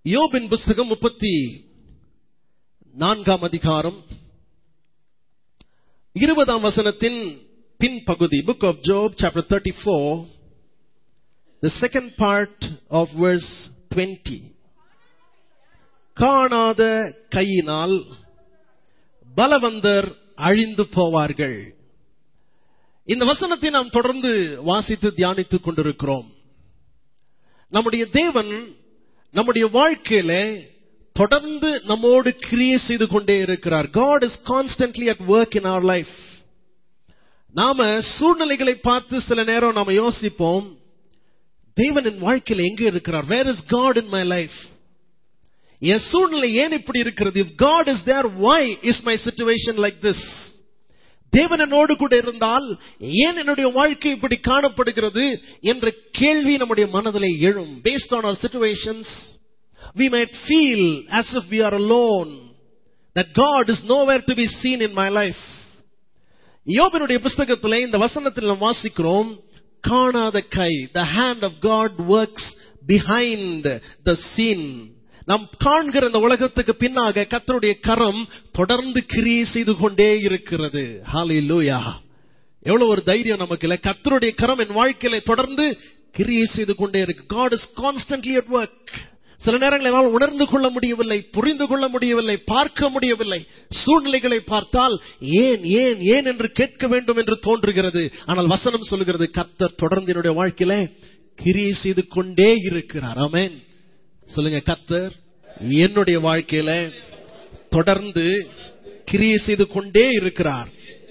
யோபின் புஸ்தகம் 34 அதிகாரம் 20 வசனத்தின் பின்பகுதி. Book of Job, chapter 34, the second part of verse 20. காணாத கையினால் பலவந்தர் அழிந்து போவார்கள். இந்த வசனத்தை நாம் தொடர்ந்து வாசித்து தியானித்துக் கொண்டிருக்கிறோம். நம்முடைய தேவன் நம்முடைய வாழ்க்கையில தொடர்ந்து நம்மோடு கிரியை செய்து கொண்டே இருக்கிறார். God is constantly at work in our life. நாம சூழ்நிலைகளை பார்த்து சில நேரம் நாம யோசிப்போம், தேவன் என் வாழ்க்கையில எங்க இருக்கிறார்? Where is God in my life? என் சூழ்நிலை ஏன் இப்படி இருக்கிறது? If God is there, why is my situation like this? தேவன் என்னோடு கூட இருந்தால் ஏன் என்னுடைய வாழ்க்கை இப்படி காணப்படுகிறது என்ற கேள்வி நம்முடைய மனதிலே எழும். Based on our situations, we might feel as if we are alone, that God is nowhere to be seen in my life. யோபினுடைய புத்தகத்திலே இந்த வசனத்தில் நாம் வாசிக்கிறோம், காணாத கை, the hand of God works behind the scene. நாம் காண்கிற இந்த உலகத்துக்கு பின்னாக கர்த்தருடைய கரம் தொடர்ந்து கிரியை செய்து கொண்டே இருக்கிறது. ஹல்லேலூயா! எவ்வளவு ஒரு தைரியம் நமக்கு இல்ல? கர்த்தருடைய கரம் என் வாழ்க்கையில தொடர்ந்து கிரியை செய்து கொண்டே இருக்கு. God is constantly at work. சில நேரங்களில் என்னால் உணர்ந்து கொள்ள முடியவில்லை, புரிந்து கொள்ள முடியவில்லை, பார்க்க முடியவில்லை. சூழ்நிலைகளை பார்த்தால் ஏன் ஏன் ஏன் என்று கேட்க வேண்டும் என்று தோன்றுகிறது. ஆனால் வசனம் சொல்கிறது, கர்த்தர் தொடர்ந்து என்னுடைய வாழ்க்கையில கிரியை செய்து கொண்டே இருக்கிறார். ஆமென். சொல்லுங்க, கர்த்தர் என்னுடைய வாழ்க்கையில தொடர்ந்து கிரியை செய்து கொண்டே இருக்கிறார்.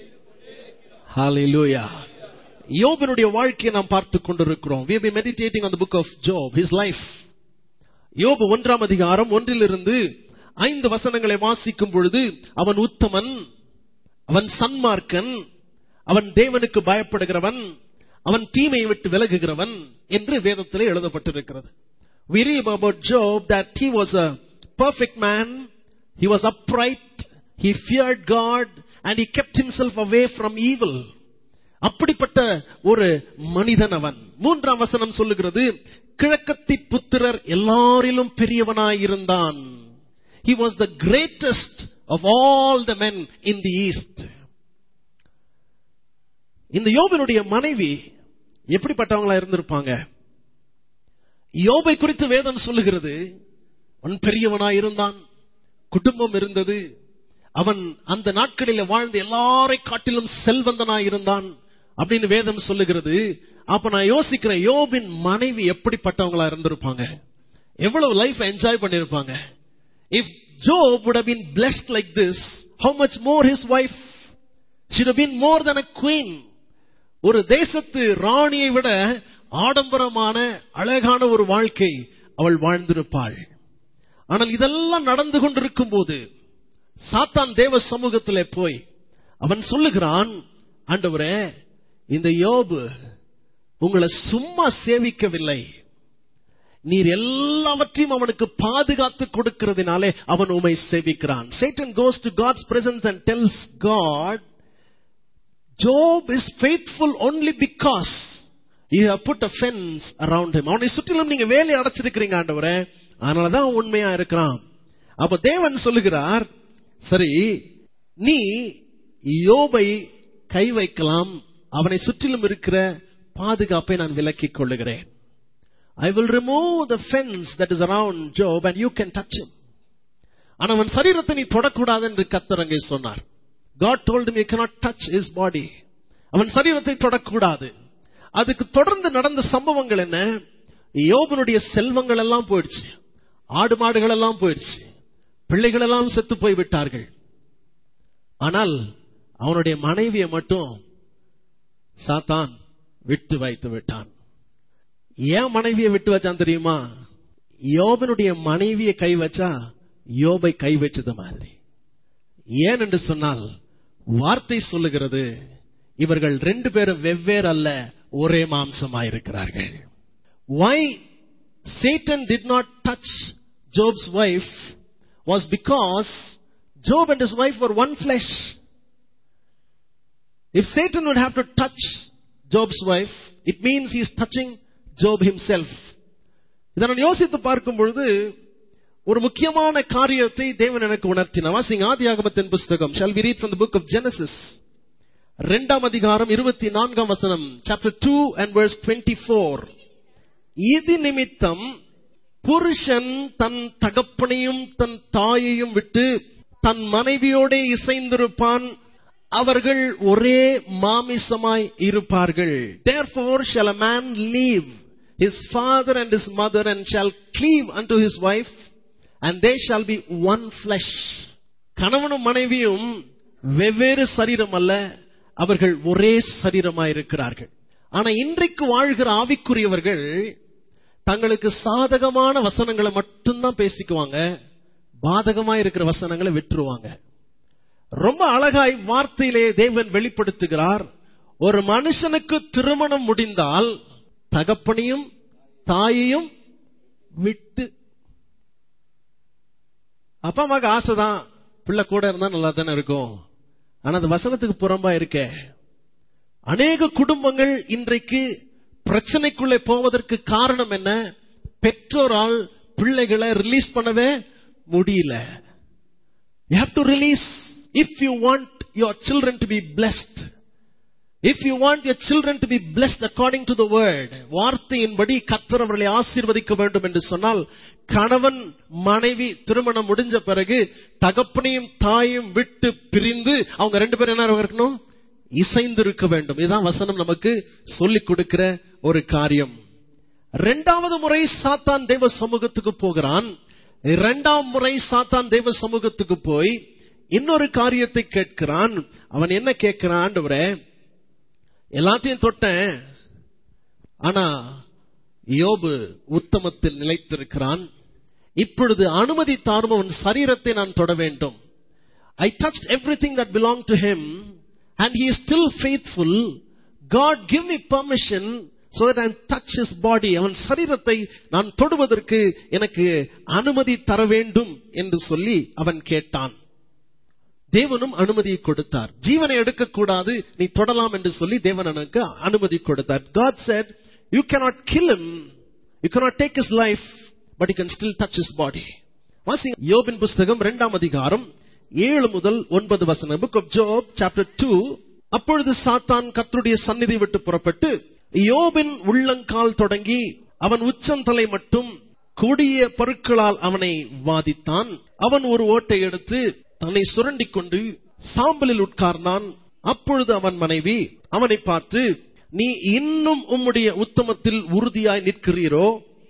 ஹல்லேலூயா! யோபினுடைய வாழ்க்கையை நாம் பார்த்துக் கொண்டிருக்கிறோம். We have been meditating on the book of Job, his life. யோபு 1 அதிகாரம் 1 5 வசனங்களை வாசிக்கும் பொழுது, அவன் உத்தமன், அவன் சன்மார்க்கன், அவன் தேவனுக்கு பயப்படுகிறவன், அவன் தீமையை விட்டு விலகுகிறவன் என்று வேதத்திலே எழுதப்பட்டிருக்கிறது. We read about Job that he was a perfect man, he was upright, he feared God and he kept himself away from evil. அப்படிப்பட்ட ஒரு மனிதன் அவன். 3 வசனம் சொல்லுகிறது, கிழக்கத்தி புத்திரர் எல்லாரிலும் பெரியவனாயிருந்தான். He was the greatest of all the men in the east. இந்த யோபினுடைய மனைவி எப்படிப்பட்டவங்களா இருந்திருப்பாங்க? யோபை குறித்து வேதம் சொல்லுகிறது, அவன் பெரியவனாயிருந்தான், குடும்பம் இருந்தது, அவன் அந்த நாட்களில் வாழ்ந்த எல்லாரை காட்டிலும் செல்வந்தனாயிருந்தான் அப்படின்னு வேதம் சொல்லுகிறது. அப்ப நான் யோசிக்கிறேன், யோபின் மனைவி எப்படிப்பட்டவங்களா இருந்திருப்பாங்க? எவ்வளவு லைஃப் என்ஜாய் பண்ணிருப்பாங்க? If Job would have been blessed like this, how much more his wife? Should have been more than a queen. ஒரு தேசத்து ராணியை விட ஆடம்பரமான அழகான ஒரு வாழ்க்கை அவள் வாழ்ந்திருப்பாள். ஆனால் இதெல்லாம் நடந்து கொண்டிருக்கும் போது சாத்தான் தேவ சமூகத்திலே போய் அவன் சொல்லுகிறான், ஆண்டவரே, இந்த யோபு உங்களை சும்மா சேவிக்கவில்லை, நீர் எல்லாவற்றையும் அவனுக்கு பாதுகாத்து கொடுக்கிறதுனாலே அவன் உம்மை சேவிக்கிறான். Satan goes to God's presence and tells God, Job is faithful only because you have put a fence around him. அவனை சுற்றிலும் நீங்க வேலை அடைச்சிருக்கிறீங்க ஆண்டவரே, அதனாலதான் உண்மையா இருக்கிறான். அப்ப தேவன் சொல்லுகிறார், சரி, நீ யோபை கை வைக்கலாம், அவனை சுற்றிலும் இருக்கிற பாதுகாப்பை நான் விலக்கிக் கொள்ளுகிறேன். I will remove the fence that is around Job and you can touch him. ஆனா அவன் சரீரத்தை நீ தொடக்கூடாது என்று கர்த்தர் அங்கே சொன்னார். God told him you cannot touch his body. அவன் சரீரத்தை தொடக்கூடாது. அதுக்கு தொடர்ந்து நடந்த சம்பவங்கள் என்ன? யோபனுடைய செல்வங்கள் எல்லாம் போயிடுச்சு, ஆடு மாடுகள் எல்லாம் போயிடுச்சு, பிள்ளைகள் எல்லாம் செத்து போய் விட்டார்கள். ஆனால் அவனுடைய மனைவியை மட்டும் சாத்தான் விட்டு வைத்து விட்டான். ஏன் மனைவியை விட்டு வச்சான் தெரியுமா? யோபனுடைய மனைவியை கை வச்சா யோபை கை வச்சது மாதிரி. ஏன் என்று சொன்னால் வார்த்தை சொல்லுகிறது, இவர்கள் 2 பேரும் வெவ்வேறு அல்ல, ஒரே மாம்சமாயிருக்கிறார்கள். Why Satan did not touch Job's wife was because Job and his wife were one flesh. If Satan would have to touch Job's wife, it means he is touching Job himself. இதை நான் யோசித்து பார்க்கும் பொழுது, ஒரு முக்கியமான காரியத்தை தேவன் எனக்கு உணர்த்தினார். வாசிங்க ஆதியாகமத்தின் புஸ்தகம். Shall we read from the book of Genesis? 2ஆம் அதிகாரம் 24ஆம் வசனம். Chapter 2 and verse 24. இது நிமித்தம் புருஷன் தன் தகப்பனையும் தன் தாயையும் விட்டு தன் மனைவியோடே இசைந்திருப்பான், அவர்கள் ஒரே மாமிசமாய் இருப்பார்கள். Therefore shall a man leave his father and his mother and shall cleave unto his wife, and they shall be one flesh. கணவனும் மனைவியும் வெவ்வேறு சரீரம் அல்ல, அவர்கள் ஒரே சரீரமாய் இருக்கிறார்கள். ஆனா இன்றைக்கு வாழ்கிற ஆவிக்குரியவர்கள் தங்களுக்கு சாதகமான வசனங்களை மட்டும்தான் பேசிக்குவாங்க, பாதகமாய் இருக்கிற வசனங்களை விட்டுருவாங்க. ரொம்ப அழகாய் வார்த்தையிலே தேவன் வெளிப்படுத்துகிறார். ஒரு மனுஷனுக்கு திருமணம் முடிந்தால் தகப்பனையும் தாயையும் விட்டு, அப்பா அம்மாக்கு ஆசைதான் பிள்ளை கூட இருந்தா நல்லா தானே இருக்கும், ஆனா அந்த வசனத்துக்கு புறம்பா இருக்க அநேக குடும்பங்கள் இன்றைக்கு பிரச்சனைக்குள்ளே போவதற்கு காரணம் என்ன? பெற்றோரால் பிள்ளைகளை ரிலீஸ் பண்ணவே முடியல. You have to release if you want your children to be blessed. If you want your children to be blessed according to the word, வார்த்தையின்படி கர்த்தர் அவர்களை ஆசீர்வதிக்க வேண்டும் என்று சொன்னால், கணவன் மனைவி திருமணம் முடிஞ்ச பிறகு தகப்பனையும் தாயும் விட்டு பிரிந்து அவங்க ரெண்டு பேரும் என்ன இருக்கணும்? இசைந்திருக்க வேண்டும். இதுதான் வசனம் நமக்கு சொல்லிக் கொடுக்கிற ஒரு காரியம். இரண்டாவது முறை சாத்தான் தேவ சமூகத்துக்கு போகிறான். இரண்டாம் முறை சாத்தான் தேவ சமூகத்துக்கு போய் இன்னொரு காரியத்தை கேட்கிறான். அவன் என்ன கேட்கிறான்? ஆண்டவரே, எல்லாத்தையும் தொட்டேன், ஆனா யோபு உத்தமத்தில் நிலைத்திருக்கிறான். இப்பொழுது அனுமதி தாரும், அவன் சரீரத்தை நான் தொட வேண்டும். I touched everything that belonged to him and he is still faithful. God, give me permission so that I touch his body. அவன் சரீரத்தை நான் தொடுவதற்கு எனக்கு அனுமதி தர வேண்டும் என்று சொல்லி அவன் கேட்டான். தேவனும் அனுமதியை கொடுத்தார். ஜீவனை எடுக்கக்கூடாது, நீ தொடலாம் என்று சொல்லி தேவன் எனக்கு அனுமதி கொடுத்தார். God said, you cannot kill him, you cannot take his life, but you can still touch his body. வாசிங்க யோபின் புஸ்தகம் 2ஆம் அதிகாரம் 7 முதல் 9 வசனம். Book of Job chapter 2. அப்பொழுது சாத்தான் கர்த்தருடைய சந்நிதி விட்டு புறப்பட்டு யோபின் உள்ளங்கால் தொடங்கி அவன் உச்சந்தலை மட்டும் கொடிய பருக்களால் அவனை வாதித்தான். அவன் ஒரு ஓட்டை எடுத்து தன்னை சுரண்டிக் கொண்டு சாம்பலில் உட்கார்ந்தான். அப்பொழுது அவன் மனைவி அவனை பார்த்து, நீ இன்னும் உம்முடைய உத்தமத்தில் உறுதியாய் நிற்கிறீரோ?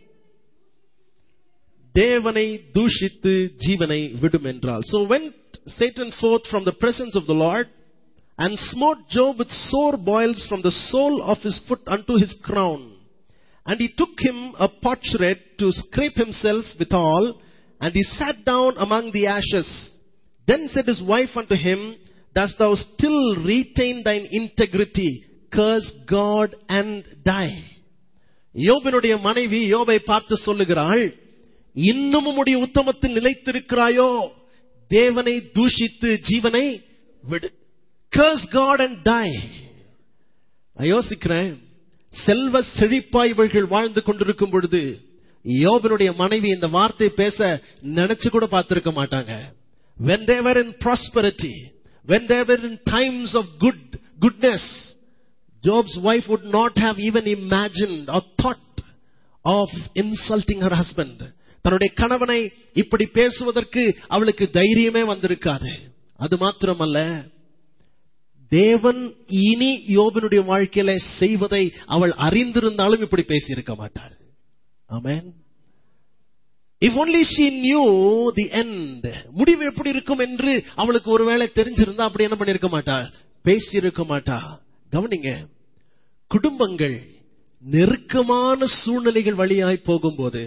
தேவனை தூஷித்து ஜீவனை விடும் என்றாள். So went Satan forth from the presence of the Lord and smote Job with sore boils from the sole of his foot unto his crown. And he took him a potsherd to scrape himself withal, and he sat down among the ashes. Then said his wife unto him, dost thou still retain thine integrity? Curse God and die. யோபினுடைய மனைவி யோபை பார்த்து சொல்லுகிறாள், இன்னும் உம்முடைய உத்தமத்தில் நிலைத்திருக்கிறாயோ? தேவனை தூஷித்து ஜீவனை விடு. Curse God and die. நான் யோசிக்கிறேன், செல்வ செழிப்பாய் இவர்கள் வாழ்ந்து கொண்டிருக்கும் பொழுது யோபினுடைய மனைவி இந்த வார்த்தை பேச நினைச்சு கூட பார்த்திருக்க மாட்டாங்க. When they were in prosperity, when they were in times of goodness, Job's wife would not have even imagined or thought of insulting her husband. தன்னுடைய கணவனை இப்படி பேசுவதற்கு அவளுக்கு தைரியமே வந்திருக்காது. அது மாத்திரமல்ல, தேவன் இனி யோபினுடைய வாழ்க்கையில செய்வதை அவள் அறிந்திருந்தாலும் இப்படி பேசி இருக்க மாட்டாள். ஆமென். If only she knew the end, முடிவு எப்படி இருக்கும் என்று அவளுக்கு ஒருவேளை தெரிஞ்சிருந்தா அப்படி என்ன பண்ணிருக்க மாட்டாள்? பேசி இருக்க மாட்டா. கவனிங்க, குடும்பங்கள் நெருக்கமான சூழ்நிலைகள் வழியாய் போகும்போது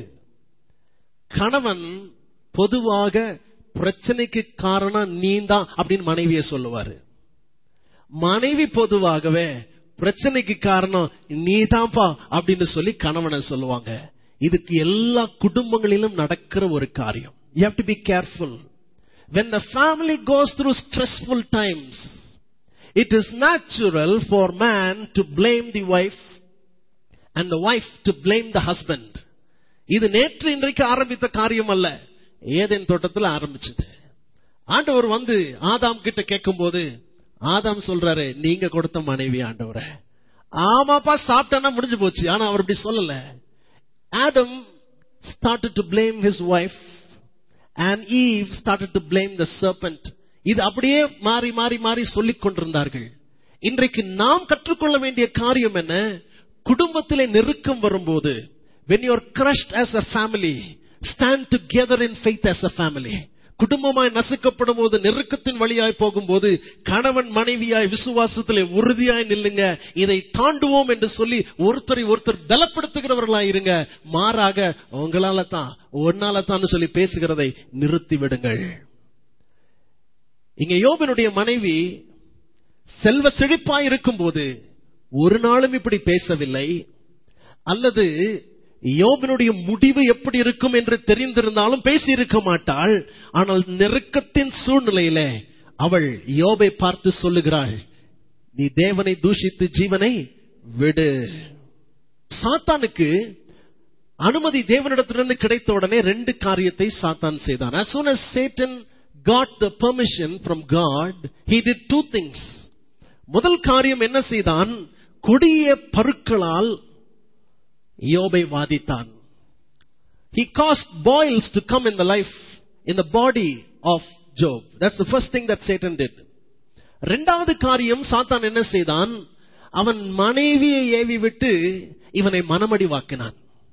கணவன் பொதுவாக பிரச்சனைக்கு காரணம் நீதான் அப்படின்னு மனைவியை சொல்லுவாரு. மனைவி பொதுவாகவே பிரச்சனைக்கு காரணம் நீதான்ப்பா அப்படின்னு சொல்லி கணவனை சொல்லுவாங்க. இதுக்கு எல்லா குடும்பங்களிலும் நடக்கிற ஒரு காரியம். You have to be careful. When the family goes through stressful times, it is natural for man to blame the wife and the wife to blame the husband. இது நேற்று இன்றைக்கு ஆரம்பித்த காரியம் அல்ல. ஏதேன் தோட்டத்தில் ஆரம்பிச்சது. ஆண்டவர் வந்து ஆதாம் கிட்ட கேட்கும் போது ஆதாம் சொல்றாரு, நீங்க கொடுத்த மனைவி ஆண்டவரே. ஆமாப்பா, சாப்பிட்டானா முடிஞ்சு போச்சு. ஆனா அவர் அப்படி சொல்லல. Adam started to blame his wife and Eve started to blame the serpent. இது அப்படியே மாறி மாறி மாறி சொல்லிக் கொண்டிருந்தார்கள். இன்றைக்கு நாம் கற்றுக்கொள்ள வேண்டிய காரியம் என்ன? குடும்பத்திலே நெருக்கம் வரும்போது, when you are crushed as a family, stand together in faith as a family. குடும்பமாய் நசுக்கப்படும் போது, நெருக்கத்தின் வழியாய் போகும்போது, கணவன் மனைவியாய் விசுவாசத்திலே உறுதியாய் நில்லுங்க. இதை தாண்டுவோம் என்று சொல்லி ஒருத்தரை ஒருத்தர் பலப்படுத்துகிறவர்களாய் இருங்க. மாறாக உங்களால தான் ஒன்னால தான் சொல்லி பேசுகிறதை நிறுத்தி விடுங்கள். இங்க யோபினுடைய மனைவி செல்வ செழிப்பாய் இருக்கும் போது ஒரு நாளும் இப்படி பேசவில்லை. அல்லது யோபினுடைய முடிவு எப்படி இருக்கும் என்று தெரிந்திருந்தாலும் பேசி இருக்க மாட்டாள். ஆனால் நெருக்கத்தின் சூழ்நிலையில அவள் யோபை பார்த்து சொல்லுகிறாள், நீ தேவனை தூஷித்து ஜீவனை விடு. சாத்தானுக்கு அனுமதி தேவனிடத்திலிருந்து கிடைத்த உடனே 2 காரியத்தை சாத்தான் செய்தான். As soon as Satan got the permission from God, he did 2 things. முதல் காரியம் என்ன செய்தான்? கொடிய பருக்களால் யோபை வாதித்தான். He caused boils to come in the life, in the body of Job. That's the first thing that Satan did. இரண்டாவது காரியம் சாத்தான் என்ன செய்தான்? அவன் மனைவியை ஏவி விட்டு இவனை மனமடிவாக்கினான்.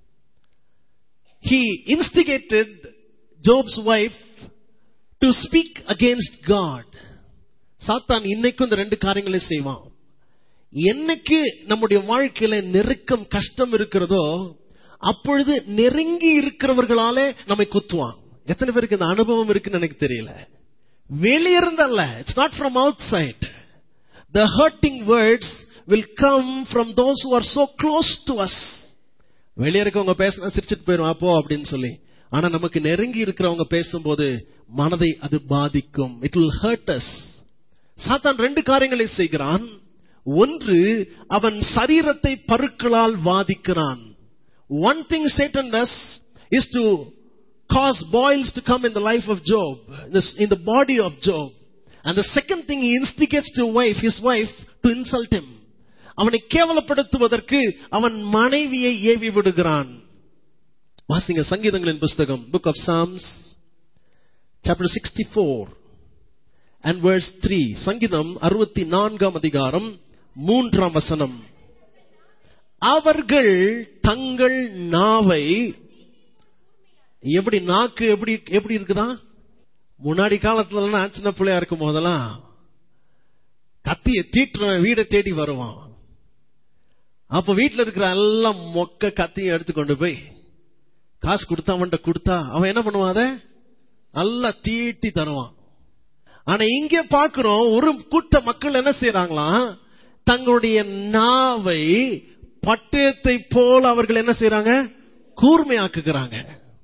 He instigated Job's wife to speak against God. சாத்தான் இன்னைக்கும் இந்த 2 காரியங்களை செய்வான். என்னைக்கு நம்முடைய வாழ்க்கையில நெருக்கம் கஷ்டம் இருக்கிறதோ அப்பொழுது நெருங்கி இருக்கிறவர்களாலே நம்மை குத்துவான். எத்தனை பேருக்கு இந்த அனுபவம் இருக்குன்னு எனக்கு தெரியல. வெளியிருந்தல்ல, it's not from outside. The hurting words will come from those who are so close to us. வெளியே இருக்கவங்க பேசினா சிரிச்சிட்டு போயிடும் அப்போ அப்படின்னு சொல்லி. ஆனா நமக்கு நெருங்கி இருக்கிறவங்க பேசும்போது மனதை அது பாதிக்கும். It will hurt us. சாத்தான் 2 காரியங்களை செய்கிறான். ஒன்று, அவன் சரீரத்தை பருக்களால் வாதிக்கிறான். One thing Satan does is to cause boils to come in the life of Job, in the body of Job. And the second thing, he instigates to his wife to insult him. அவனை கேவலப்படுத்துவதற்கு அவன் மனைவியை AV விடுகிறான். வாசிங்க சங்கீதங்களின் புஸ்தகம், Book of Psalms, chapter 64 and verse 3. சங்கீதம் 64 அதிகாரம் 3 வசனம். அவர்கள் தங்கள் நாவை, எப்படி நாக்கு எப்படி இருக்குதா? முன்னாடி காலத்துல சின்ன பிள்ளையா இருக்கும் போதெல்லாம் கத்திய தீட்டுறவன் வீடை தேடி வருவான். அப்ப வீட்டுல இருக்கிற எல்லாம் மொக்க கத்தியை எடுத்துக்கொண்டு போய் காசு கொடுத்தா அவன்கிட்ட கொடுத்தா அவன் என்ன பண்ணுவான்? அதை நல்லா தீட்டி தருவான். ஆனா இங்க பாக்குறோம், ஒரு கூட்ட மக்கள் என்ன செய்யறாங்களாம்? தங்களுடைய நாவை பட்டயத்தை போல அவர்கள் என்ன செய்யறாங்க? கூர்மையாக்குகிறாங்க.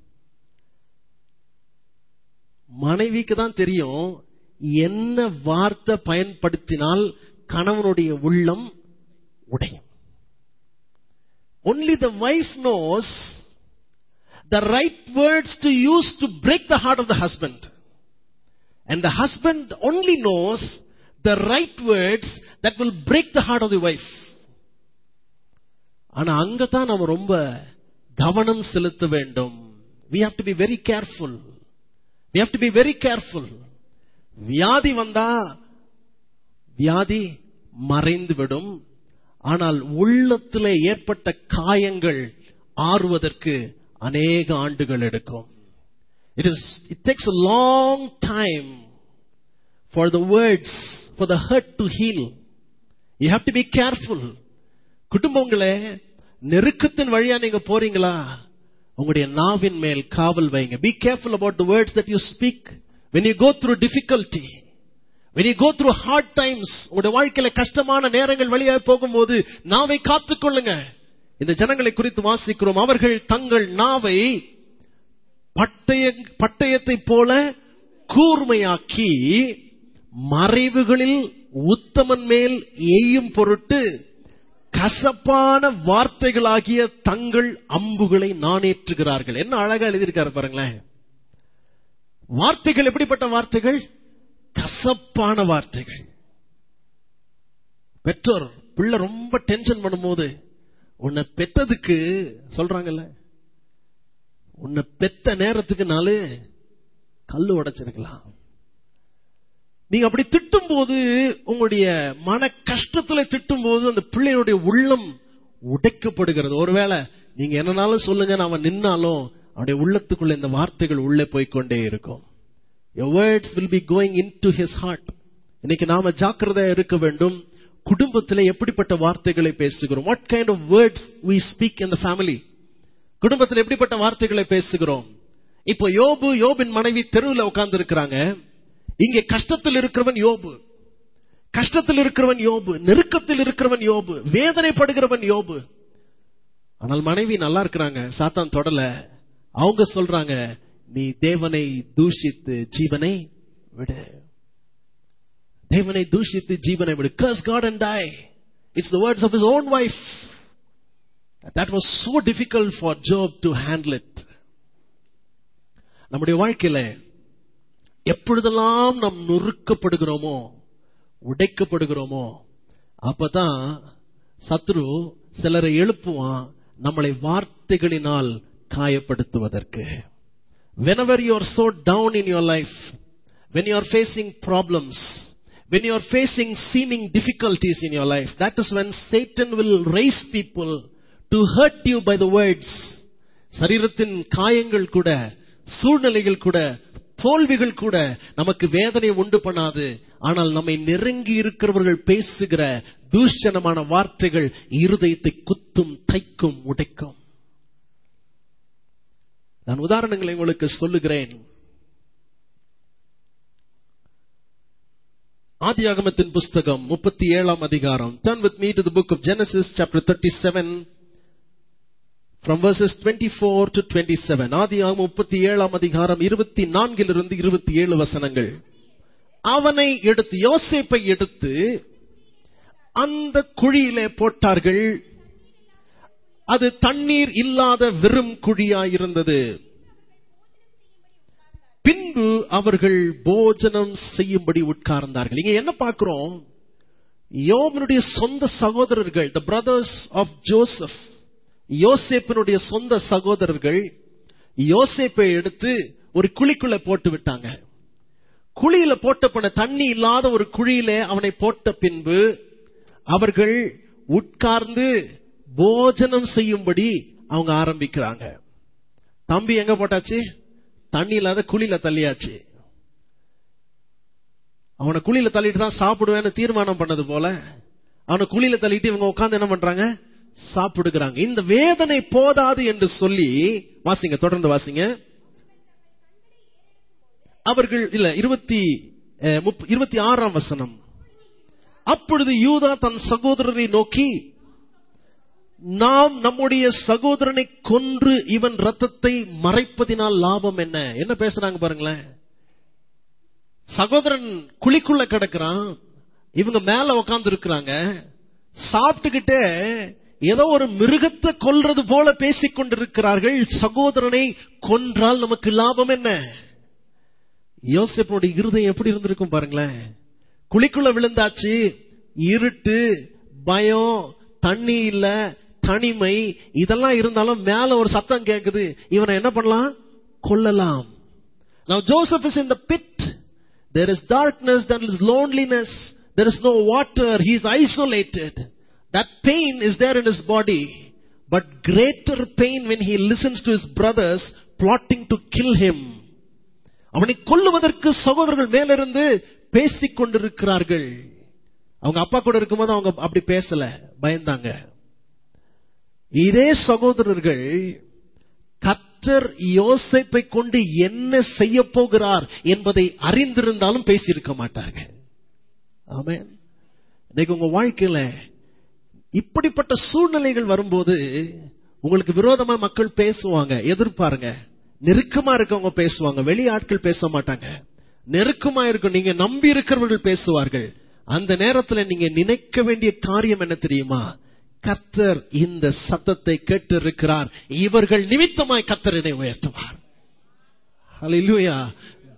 மனைவிக்கு தான் தெரியும் என்ன வார்த்தை பயன்படுத்தினால் கணவனுடைய உள்ளம் உடையும். Only the wife knows the right words to use to break the heart of the husband. And the husband only knows the right words that will break the heart of the wife. ஆனா அங்கதான் நாம ரொம்ப கவனம் செலுத்த வேண்டும். We have to be very careful. We have to be very careful. வியாதி வந்தா வியாதி மறைந்து விடும். ஆனால் உள்ளத்திலே ஏற்பட்ட காயங்கள் ஆறுவதற்கு அநேக ஆண்டுகள் எடுக்கும். It takes a long time for the words, for the hurt to heal. You have to be careful. குடும்பங்களே, நெருக்கத்தின் வழியா நீங்க போறீங்களா? உங்களுடைய நாவின் மேல் காவல் வைங்க. Be careful about the words that you speak. When you go through difficulty, when you go through hard times, உங்களுடைய வாழ்க்கையில கஷ்டமான நேரங்கள் வழியா போகும்போது நாவை காத்துக்கொள்ளுங்க. இந்த ஜனங்களை குறித்து வாசிக்கிறோம். அவர்கள் தங்கள் நாவை பட்டயத்தை போல கூர்மையாக்கி மறைவுகளில் உத்தமன் மேல் எய்யும் பொருட்டு கசப்பான வார்த்தைகளாகிய தங்கள் அம்புகளை நாணேற்றுகிறார்கள். என்ன அழகா எழுதியிருக்காரு பாருங்களேன். வார்த்தைகள் எப்படிப்பட்ட வார்த்தைகள்? கசப்பான வார்த்தைகள். பெற்றோர் பிள்ளை ரொம்ப டென்ஷன் பண்ணும்போது, உன்னை பெத்ததுக்கு சொல்றாங்கல்ல, உன்னை பெத்த நேரத்துக்கு 4 கல்லு உடைச்சிருக்கலாம். நீங்க அப்படி திட்டும் போது, உங்களுடைய மன கஷ்டத்துல திட்டும் போது அந்த பிள்ளையுடைய உள்ளம் உடைக்கப்படுகிறது. ஒருவேளை நீங்க என்னன்னாலும் சொல்லுங்க, அவன் நின்னாலும் அவனுடைய உள்ளத்துக்குள்ள இந்த வார்த்தைகள் உள்ளே போய்கொண்டே இருக்கும். Your words will be going into his heart. இன்னைக்கு நாம ஜாக்கிரதையா இருக்க வேண்டும். குடும்பத்தில் எப்படிப்பட்ட வார்த்தைகளை பேசுகிறோம்? What kind of words we speak in the family? குடும்பத்தில் எப்படிப்பட்ட வார்த்தைகளை பேசுகிறோம்? இப்போ யோபின் மனைவி தெருவில் உட்கார்ந்து இருக்கிறாங்க. இங்கே கஷ்டத்தில் இருக்கிறவன் யோபு, கஷ்டத்தில் இருக்கிறவன் யோபு, நெருக்கத்தில் இருக்கிறவன் யோபு, வேதனைப்படுகிறவன் யோபு. ஆனால் மனைவி நல்லா இருக்கிறாங்க, சாத்தான் தொடல. அவங்க சொல்றாங்க, நீ தேவனை தூஷித்து ஜீவனை விடு, தேவனை தூஷித்து ஜீவனை விடு. Curse God and die. It's the words of his own wife. That was so difficult for Job to handle it. நம்முடைய வாழ்க்கையில எப்பொழுதெல்லாம் நாம் நொறுக்கப்படுகிறோமோ, உடைக்கப்படுகிறோமோ, அப்பதான் சத்ரு சிலரை எழுப்புவான், நம்மளை வார்த்தைகளினால் காயப்படுத்துவதற்கு. Whenever you are so down in your life, when you are facing problems, when you are facing seeming difficulties in your life, that is when Satan will raise people to hurt you by the words. சரீரத்தின் காயங்கள் கூட, சூழ்நிலைகள் கூட, தோல்விகள் கூட நமக்கு வேதனை உண்டு பண்ணாது. ஆனால் நம்மை நெருங்கி இருக்கிறவர்கள் பேசுகிற தூஷணமான வார்த்தைகள் இருதயத்தை குத்தும், தைக்கும், உடைக்கும். நான் உதாரணங்களை உங்களுக்கு சொல்லுகிறேன். ஆதியாகமத்தின் புஸ்தகம் 37ஆம் அதிகாரம். Turn with me to the book of Genesis chapter 37 from verses 24 to 27. ஆதியாகமம் 37ஆம் அதிகாரம் 24 இலிருந்து 27 வசனங்கள். அவனை எடுத்து, யோசேப்பை எடுத்து அந்த குழியிலே போட்டார்கள். அது தண்ணீர் இல்லாத வெறும் குழியாயிருந்தது. பின்பு அவர்கள் போஜனம் செய்யும்படி உட்கார்ந்தார்கள். இங்க என்ன பார்க்கிறோம்? யோபனுடைய சொந்த சகோதரர்கள், the brothers of Joseph, யோசேப்பினுடைய சொந்த சகோதரர்கள் யோசேப்பை எடுத்து ஒரு குழிக்குள்ள போட்டு விட்டாங்க. குழியில போட்ட தண்ணி இல்லாத ஒரு குழியில அவனை போட்ட பின்பு அவர்கள் உட்கார்ந்து போஜனம் செய்யும்படி அவங்க ஆரம்பிக்கிறாங்க. தம்பி எங்க போட்டாச்சு? தண்ணி இல்லாத குழியில தள்ளியாச்சு. அவனை குழியில தள்ளிட்டு தான் சாப்பிடுவேன்னு தீர்மானம் பண்ணது போல அவனை குழியில தள்ளிட்டு இவங்க உட்கார்ந்து என்ன பண்றாங்க? சாப்பிடுகிறாங்க. இந்த வேதனை போதாது என்று சொல்லி, வாசிங்க, தொடர்ந்து வாசிங்க. அவர்கள் இல்ல 26ஆம் வசனம். அப்பொழுது யூதா தன் சகோதரரை நோக்கி, நாம் நம்முடைய சகோதரனை கொன்று இவன் ரத்தத்தை மறைப்பதினால் லாபம் என்ன? என்ன பேசுறாங்க பாருங்களேன். சகோதரன் குழிக்குள்ள கிடக்கிறான், இவங்க மேல உட்கார்ந்து இருக்கிறாங்க, சாப்பிட்டுக்கிட்டே ஏதோ ஒரு மிருகத்தை கொல்றது போல பேசிக் கொண்டிருக்கிறார்கள். சகோதரனை கொன்றால் நமக்கு லாபம் என்ன? யோசேப்புடைய இருதயம் எப்படி இருந்திருக்கும் பாருங்களேன். குழிக்குள்ள விழுந்தாச்சு, இருட்டு, பயம், தண்ணி இல்ல, தனிமை, இதெல்லாம் இருந்தாலும் மேல ஒரு சத்தம் கேக்குது, இவனை என்ன பண்ணலாம்? கொல்லலாம். Now Joseph is in the pit. There is darkness, there is loneliness, there is no water, he is isolated. That pain is there in his body, but greater pain when he listens to his brothers plotting to kill him. அவனை கொல்லுவதற்கு சகோதரர்கள் மேலிருந்து பேசிக் கொண்டிருக்கிறார்கள். அவங்க அப்பா கூட இருக்கும்போது அவங்க அப்படி பேசல, பயந்தாங்க. இதே சகோதரர்கள் கர்த்தர் யோசேப்பை கொண்டு என்ன செய்ய போகிறார் என்பதை அறிந்திருந்தாலும் பேசியிருக்க மாட்டார்கள். ஆமென். இன்னைக்கு உங்க வாழ்க்கையில இப்படிப்பட்ட சூழ்நிலைகள் வரும்போது உங்களுக்கு விரோதமா மக்கள் பேசுவாங்க, எதிர்பாருங்க. நெருக்கமா இருக்கவங்க பேசுவாங்க, வெளி ஆட்கள் பேச மாட்டாங்க. நெருக்கமா இருக்கும், நீங்க நம்பி இருக்கிறவர்கள் பேசுவார்கள். அந்த நேரத்தில் நீங்க நினைக்க வேண்டிய காரியம் என்ன தெரியுமா? கர்த்தர் இந்த சத்தத்தை கேட்டு இருக்கிறார், இவர்கள் நிமித்தமாய் கர்த்தர் என்னை உயர்த்துவார். ஹல்லேலூயா.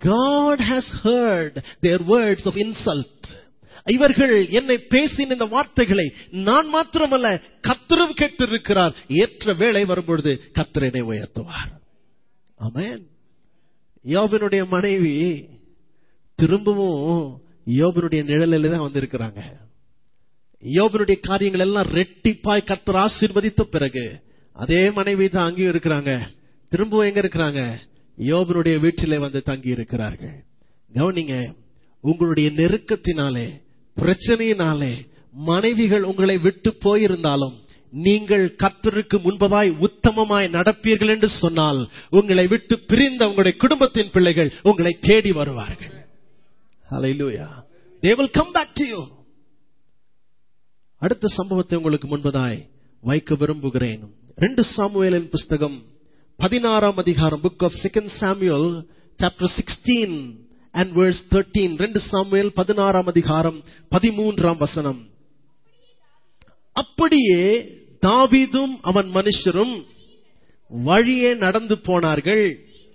God has heard their words of insult. இவர்கள் என்னை பேசின இந்த வார்த்தைகளை நான் மாத்திரமல்ல கர்த்தரும் கேட்டிருக்கிறார். ஏற்ற வேளை வரும்பொழுது கர்த்தர் என்னை உயர்த்துவார். ஆமென். யோபனுடைய மனைவி திரும்பவும் யோபனுடைய நிழலில் தான் வந்திருக்கிறாங்க. யோபனுடைய காரியங்கள் எல்லாம் ரெட்டிப்பாய் கர்த்தர் ஆசீர்வதித்த பிறகு அதே மனைவி தான் அங்கேயும் இருக்கிறாங்க. திரும்பவும் எங்க இருக்கிறாங்க? யோபனுடைய வீட்டிலே வந்து தங்கி இருக்கிறார்கள். கவனிங்க, உங்களுடைய நெருக்கத்தினாலே, பிரச்சனையினாலே மனைவிகள் உங்களை விட்டு போயிருந்தாலும் நீங்கள் கர்த்தருக்கு முன்பதாய் உத்தமமாய் நடப்பீர்கள் என்று சொன்னால் உங்களை விட்டு பிரிந்த உங்களுடைய குடும்பத்தின் பிள்ளைகள் உங்களை தேடி வருவார்கள். Hallelujah. They will come back to you. அடுத்த சம்பவத்தை உங்களுக்கு முன்பதாய் வைக்க விரும்புகிறேன். 2 சாமுவேலின் புஸ்தகம் 16ஆம் அதிகாரம், book of 2 Samuel chapter 16 and verse 13. 2 Samuel 16ஆம் அதிகாரம் 13ஆம் வசனம். அப்படியே தாவீதும் அவன் மனுஷரும் வழியே நடந்து போனார்கள்.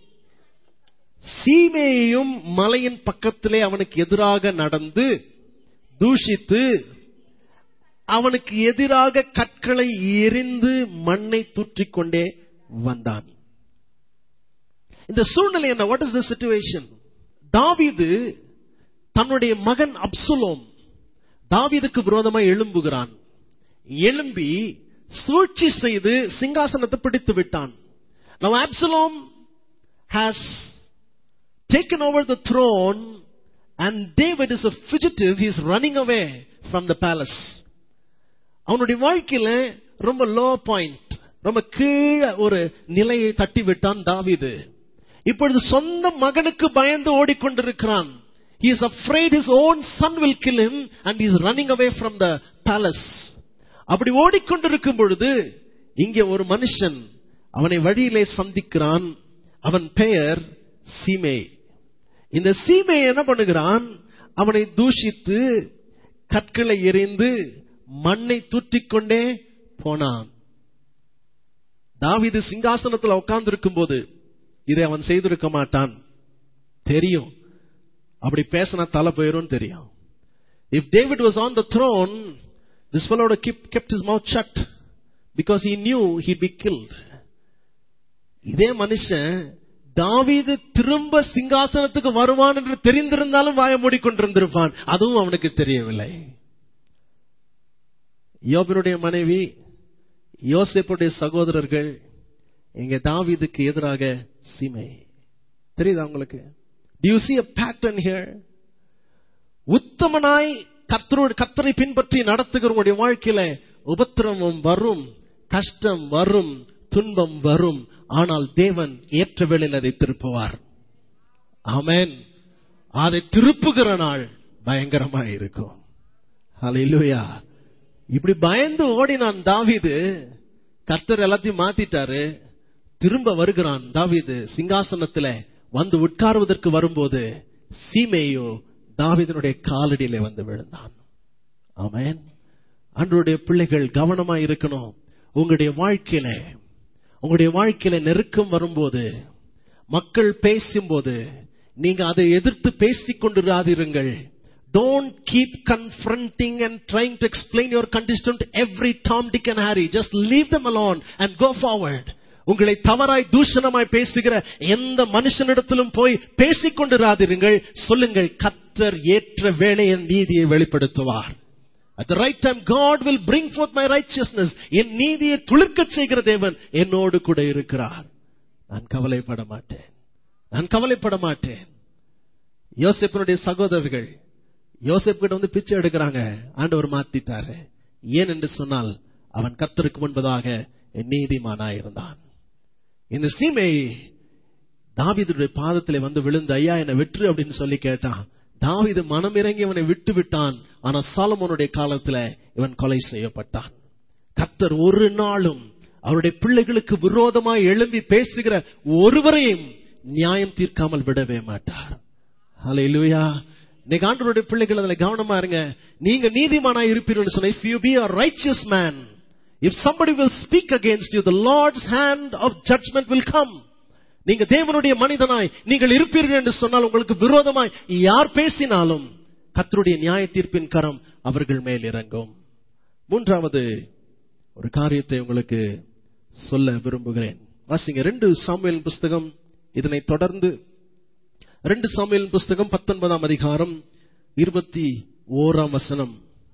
சீமேயும் மலையின் பக்கத்திலே அவனுக்கு எதிராக நடந்து தூஷித்து அவனுக்கு எதிராக கற்களை எறிந்து மண்ணை தூற்றிக்கொண்டே வந்தான். இந்த சூழ்நிலை என்ன? What is the situation? தாவீது தன்னுடைய மகன் அப்சலோம் தாவீதுக்கு விரோதமாய் எழும்புகிறான். எழும்பி சூழ்ச்சி செய்து சிங்காசனத்தை பிடித்து விட்டான். Now Absalom has taken over the throne and David is a fugitive. He is running away from the palace. அவனுடைய வாழ்க்கையில ரொம்ப லோ பாயிண்ட், ரொம்ப கீழ ஒரு நிலையை தட்டி விட்டான் தாவீது. இப்பொழுது சொந்த மகனுக்கு பயந்து ஓடிக்கொண்டிருக்கிறான். He is afraid his own son will kill him and he is running away from the palace. அப்படி ஓடிக்கொண்டிருக்கும் பொழுது இங்கே ஒரு மனுஷன் அவனை வழியிலே சந்திக்கிறான். அவன் பெயர் சீமே. இந்த சீமே என்ன பண்ணுகிறான்? அவனை தூஷித்து கற்களை எறிந்து மண்ணை தூற்றிக்கொண்டே போனான். தாவீது சிங்காசனத்தில் உட்கார்ந்து இருக்கும் போது இதை அவன் செய்திருக்க மாட்டான், தெரியும். அப்படி பேசினா தலை போயிரும் தெரியும். If David was on the throne, this fellow would have kept his mouth shut because he knew he'd be killed. இதே மனுஷன் தாவீது திரும்ப சிங்காசனத்துக்கு வருவான் என்று தெரிந்திருந்தாலும் வாய மூடிக்கொண்டிருந்திருப்பான். அதுவும் அவனுக்கு தெரியவில்லை. யோபனுடைய மனைவி, யோசேப்புடைய சகோதரர்கள், இங்க தாவீதுக்கு எதிராக சீமை. தெரியுதா உங்களுக்கு? Do you see a pattern here? உத்தமனாய் கர்த்தரை பின்பற்றி நடத்துகிறவங்களுடைய வாழ்க்கையில உபத்திரவம் வரும், கஷ்டம் வரும், துன்பம் வரும். ஆனால் தேவன் ஏற்ற வேளையில் அதை திருப்புவார். ஆமென். அதை திருப்புகிற நாள் பயங்கரமாக இருக்கும். ஹல்லேலூயா. இப்படி பயந்து ஓடினான் தாவீது. கர்த்தர் எல்லாத்தையும் மாத்திட்டாரு. திரும்ப வருகிறான் தாவீது. சிங்காசனத்துல வந்து உட்காருவதற்கு வரும்போது சீமேயோ தாவீதினுடைய காலடியிலே வந்து விழுந்தான். ஆமென். ஆண்டவருடைய பிள்ளைகள் கவனமா இருக்கணும். உங்களுடைய வாழ்க்கையில நெருக்கம் வரும்போது, மக்கள் பேசும்போது நீங்க அதை எதிர்த்து பேசிக் கொண்டிராதீர்கள். Don't keep confronting and trying to explain your condition to every Tom, Dick and Harry. Just leave them alone and go forward. உங்களை தவறாய் தூஷணமாய் பேசுகிற எந்த மனுஷனிடத்திலும் போய் பேசிக் கொண்டிராதீர்கள். சொல்லுங்கள், கர்த்தர் ஏற்ற வேளையின் நீதியை வெளிப்படுத்துவார். At the right time God will bring forth my righteousness. என் நீதியை துளிர்க்கச் செய்கிற தேவன் என்னோடு கூட இருக்கிறார். நான் கவலைப்பட மாட்டேன். யோசேப்புடைய சகோதரர்கள் யோசேப்பு கிட்ட வந்து பிச்சை எடுக்கிறாங்க. ஆண்டவர் மாத்திட்டாரு. ஏன் என்று சொன்னால் அவன் கர்த்தருக்கு முன்பதாக நீதிமானாய் இருந்தான். இந்த சீமை தாவீதுடைய பாதத்திலே வந்து விழுந்து, ஐயா என்னை விட்டு அப்படின்னு சொல்லி கேட்டான். தாவீது மனம் இறங்கி அவனை விட்டு விட்டான். ஆனா சாலமோனுடைய காலத்துல இவன் கொலை செய்யப்பட்டான். கர்த்தர் ஒரு நாளும் அவருடைய பிள்ளைகளுக்கு விரோதமாய் எழும்பி பேசுகிற ஒருவரையும் நியாயம் தீர்க்காமல் விடவே மாட்டார். ஹல்லேலூயா. நீங்க ஆண்டவருடைய பிள்ளைகள் அதுல கவனமா இருங்க. நீங்க நீதிமானாய் இருப்பீர்கள் சொன்ன, if you be a righteous man, if somebody will speak against you, the Lord's hand of judgment will come. நீங்க தேவனுடைய மனிதனாய் நீங்கள் இருப்பீர்கள் என்று சொன்னால் உங்களுக்கு விரோதமாய் யார் பேசினாலும் கர்த்தருடைய நியாய தீர்ப்பின் கரம் அவர்கள் மேல் இறங்கும். மூன்றாவது ஒரு காரியத்தை உங்களுக்கு சொல்ல விரும்புகிறேன். வாசிங்க 2 சாமுவேல் புஸ்தகம். இதனை தொடர்ந்து 2 சாமுவேல் புஸ்தகம் 19ஆம் அதிகாரம் 21ஆம் வசனம்.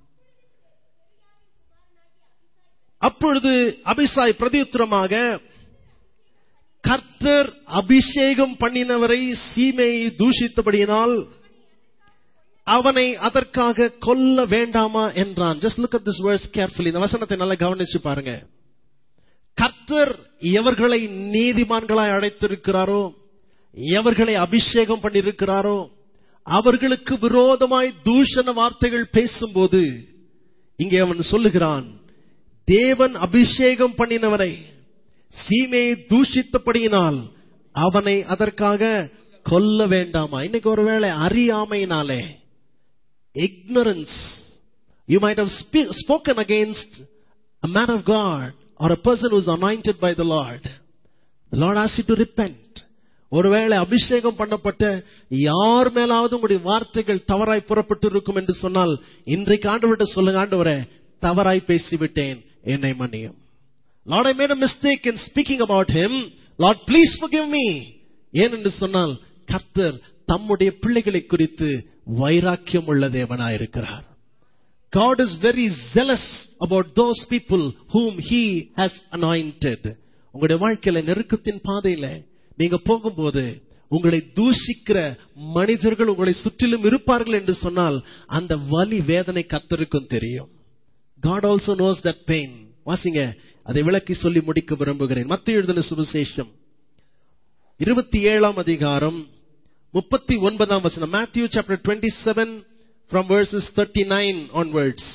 அப்பொழுது அபிசாய் பிரதியுத்தரமாக, கர்த்தர் அபிஷேகம் பண்ணினவரை சீமையை தூஷித்தபடியினால் அவனை அதற்காக கொல்ல வேண்டாமா என்றான். Just look at this verse carefully. இந்த வசனத்தை நல்லா கவனிச்சு பாருங்க. கர்த்தர் எவர்களை நீதிமான்களாய் அழைத்திருக்கிறாரோ, எவர்களை அபிஷேகம் பண்ணியிருக்கிறாரோ, அவர்களுக்கு விரோதமாய் தூஷண வார்த்தைகள் பேசும்போது இங்கே அவன் சொல்லுகிறான், தேவன் அபிஷேகம் பண்ணினவரை சீமையை தூஷித்தபடியினால் அவனை அதற்காக கொல்ல வேண்டாமா. இன்னைக்கு ஒருவேளை அறியாமையினாலே, ignorance, you might have spoken against a man of God or a person who is anointed by the Lord. The Lord asks you to repent. ஒருவேளை அபிஷேகம் பண்ணப்பட்ட யார் மேலாவது உங்களுடைய வார்த்தைகள் தவறாய் புறப்பட்டு இருக்கும் என்று சொன்னால் இன்றைக்கு ஆண்டவர்கிட்ட சொல்லுங்க, ஆண்டவரே தவறாய் பேசிவிட்டேன், என்னை மன்னியும். Lord, I made a mistake in speaking about him. Lord, please forgive me. ஏனென்று சொன்னால் கர்த்தர் தம்முடைய பிள்ளைகளை குறித்து வைராக்கியம் உள்ள தேவனாயிருக்கிறார். God is very zealous about those people whom he has anointed. உங்களுடைய வாழ்க்கையில நெருக்கத்தின் பாதையில நீங்க போகும்போது உங்களை தூஷிக்கிற மனிதர்கள் உங்களை சுற்றிலும் இருப்பார்கள் என்று சொன்னால் அந்த வலி வேதனை கர்த்தருக்கும் தெரியும். God also knows that pain. வாசிங்க, அதை விளக்கி சொல்லி முடிக்க விரும்புகிறேன். மத்தேயு எழுதின சுவிசேஷம் 27ஆம் அதிகாரம் 39ஆம் வசனம். Matthew chapter 27 from verses 39 onwards.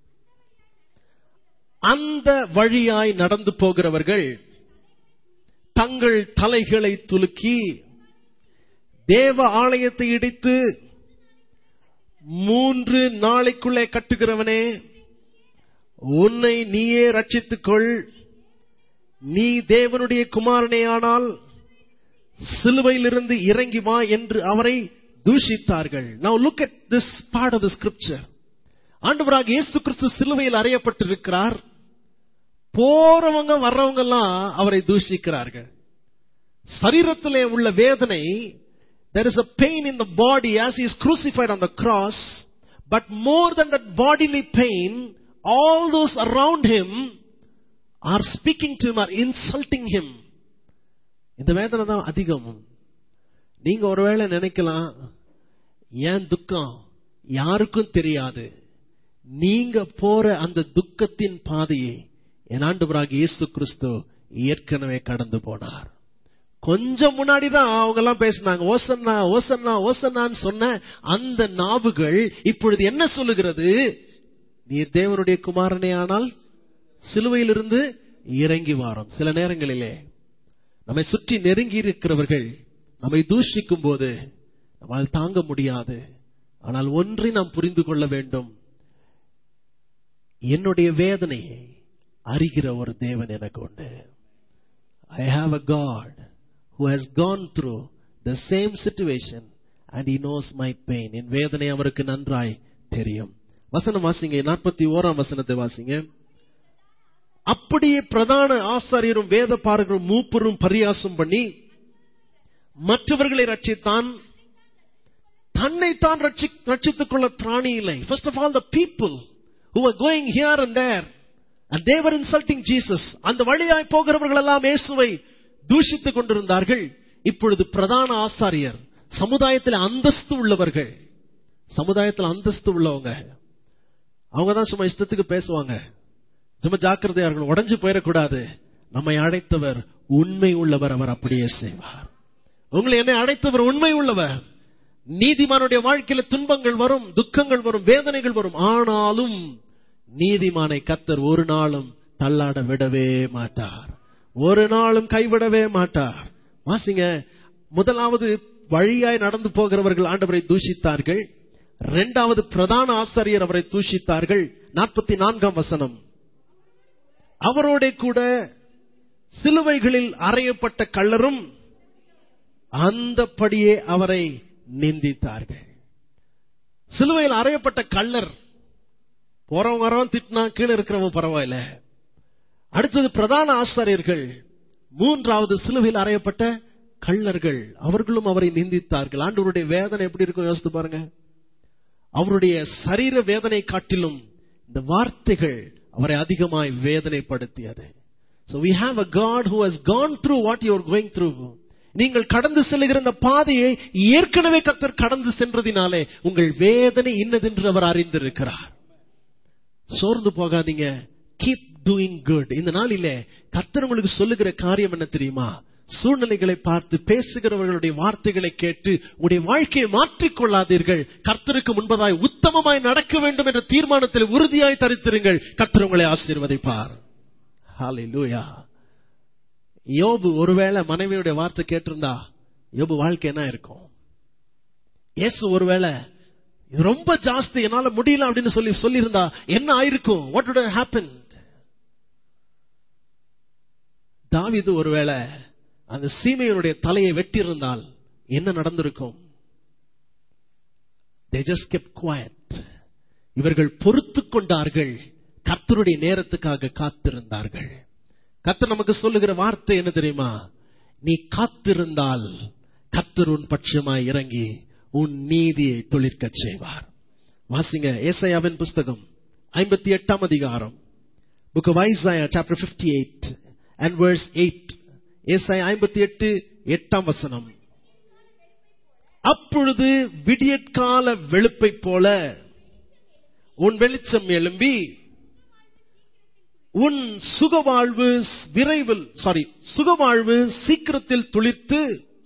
அந்த வழியாய் நடந்து போகிறவர்கள் தங்கள் தலைகளை துலுக்கி தேவ ஆலயத்தை இடித்து 3 நாளைக்குள்ளே கட்டுகிறவனே, உன்னை நீயே ரட்சித்துக்கொள், நீ தேவனுடைய குமாரனேயானால் சிலுவையிலிருந்து இறங்கி வா என்று அவரை தூஷித்தார்கள். Now look at this part of the scripture. ஆண்டவராகிய இயேசு கிறிஸ்து சிலுவையில் அறையப்பட்டிருக்கிறார். போறவங்க வர்றவங்க எல்லாம் அவரை தூஷிக்கிறார்கள். சரீரத்திலே உள்ள வேதனை, there is a pain in the body as he is crucified on the cross, but more than that bodily pain, all those around him are speaking to him, are insulting him. இந்த வேதனை தான் அதிகம். நீங்க ஒருவேளை நினைக்கலாம், ஏன் துக்கம் யாருக்கும் தெரியாது. நீங்க போற அந்த துக்கத்தின் பாதையை என் ஆண்டவராகிய இயேசு கிறிஸ்து ஏற்கனவே கடந்து போனார். கொஞ்சம் முன்னாடி தான் அவங்க எல்லாம் பேசினாங்க, ஓசன்னா ஓசன்னா ஓசன்னான்னு சொன்ன அந்த நாவுகள் இப்பொழுது என்ன சொல்லுகிறது? நீர் தேவனுடைய குமாரனே ஆனால் சிலுவையிலிருந்து இறங்கி வாரும். சில நேரங்களிலே நம்மை சுற்றி நெருங்கி இருக்கிறவர்கள் நம்மை தூஷிக்கும் போது நம்மால் தாங்க முடியாது. ஆனால் ஒன்றை நாம் புரிந்து கொள்ள வேண்டும், என்னுடைய வேதனையை அறிகிற ஒரு தேவன் எனக்கு உண்டு. I have a God who has gone through the same situation and he knows my pain. என் வேதனை அவருக்கு நன்றாய் தெரியும். வசனம் வாசிங்க, 41ஆம் வசனத்தை வாசிங்க. அப்படியே பிரதான ஆசாரியரும் வேத பாரகரும் மூப்பரும் பரியாசம் பண்ணி மற்றவர்களை ரட்சித்தான், தன்னைத்தான் ரட்சித்துக் கொள்ள திராணி இல்லை. First of all, the people who were going here and there and they were insulting Jesus. அந்த வழியாய் போகிறவர்கள் எல்லாம் இயேசுவை தூஷித்துக் கொண்டிருந்தார்கள். இப்பொழுது பிரதான ஆசாரியர், சமுதாயத்தில் அந்தஸ்து உள்ளவர்கள், சமுதாயத்தில் அந்தஸ்து உள்ளவங்க, அவங்க தான் சும்மா இஷ்டத்துக்கு பேசுவாங்க. சும்மா ஜாக்கிரதையா இருக்கணும், உடைஞ்சு போயிடக்கூடாது. நம்மை அழைத்தவர் உண்மை உள்ளவர், அவர் அப்படியே செய்வார். உங்களை என்னை அழைத்தவர் உண்மை உள்ளவர். நீதிமானுடைய வாழ்க்கையில துன்பங்கள் வரும், துக்கங்கள் வரும், வேதனைகள் வரும். ஆனாலும் நீதிமானை கர்த்தர் ஒரு நாளும் தள்ளாட விடவே மாட்டார், ஒரு நாளும் கைவிடவே மாட்டார். வாசிங்க, முதலாவது வழியாய் நடந்து போகிறவர்கள் ஆண்டவரை தூஷித்தார்கள். இரண்டாவது பிரதான ஆசாரியர் அவரை தூஷித்தார்கள். 44ஆம் வசனம். அவரோட கூட சிலுவைகளில் அறையப்பட்ட கள்ளரும் அந்தபடியே அவரை நிந்தித்தார்கள். சிலுவையில் அறையப்பட்ட கள்ளர், போறவங்க வரவன் திட்டினா கீழே இருக்கிறவங்க பரவாயில்ல. அடுத்தது பிரதான ஆசாரியர்கள், மூன்றாவது சிலுவையில் அறையப்பட்ட கள்ளர்கள், அவர்களும் அவரை நிந்தித்தார்கள். ஆண்டவருடைய வேதனை எப்படி இருக்கும் யோசித்து பாருங்க. அவருடைய சரீர வேதனை காட்டிலும் இந்த வார்த்தைகள் அவரை அதிகமாய் வேதனைப்படுத்தியது. So we have a God who has gone through what you are going through. நீங்கள் கடந்து செல்லுகிற இந்த பாதையை ஏற்கனவே கர்த்தர் கடந்து சென்றதினாலே உங்கள் வேதனை இன்னதென்று அவர் அறிந்திருக்கிறார். சோர்ந்து போகாதீங்க. Keep doing good. இந்த நாளிலே கர்த்தர் உங்களுக்கு சொல்லுகிற காரியம் என்ன தெரியுமா? சூழ்நிலைகளை பார்த்து பேசுகிறவர்களுடைய வார்த்தைகளை கேட்டு உங்களுடைய வாழ்க்கையை மாற்றிக்கொள்ளாதீர்கள். கர்த்தருக்கு முன்பதாய் உத்தமமாய் நடக்க வேண்டும் என்ற தீர்மானத்தில் உறுதியாய் தரித்திருங்கள். கர்த்தர் உங்களை ஆசீர்வதிப்பார். ஹல்லேலூயா. யோபு ஒருவேளை மனைவியுடைய வார்த்தை கேட்டிருந்தா யோபு வாழ்க்கை என்ன இருக்கும்? இயேசு ஒருவேளை ரொம்ப ஜாஸ்தி என்னால முடியல அப்படின்னு சொல்லி இருந்தா என்ன ஆயிருக்கும்? What would have happened? தாவீது ஒருவேளை அந்த சீமையனுடைய தலையை வெட்டி இருந்தால் என்ன நடந்திருக்கும்? They just kept quiet. இவர்கள் பொறுத்து கொண்டார்கள். கர்த்தருடைய நேரத்துக்காக காத்திருந்தார்கள். கர்த்தர் நமக்கு சொல்லுகிற வார்த்தை என்ன தெரியுமா? நீ காத்திருந்தால் கர்த்தர் உன் பட்சமாய் இறங்கி உன் நீதியை துளிர்க்கச் செய்வார். வாசிங்க ஏசாயாவின் புஸ்தகம் 58 அதிகாரம், Book of Isaiah chapter 58 and verse 8. ஏசாயா 58 8 வசனம். அப்பொழுது விடியற்கால வெளுப்பை போல உன் வெளிச்சம் எழும்பி உன் சுகவாழ்வு சீக்கிரத்தில் துளிர்த்து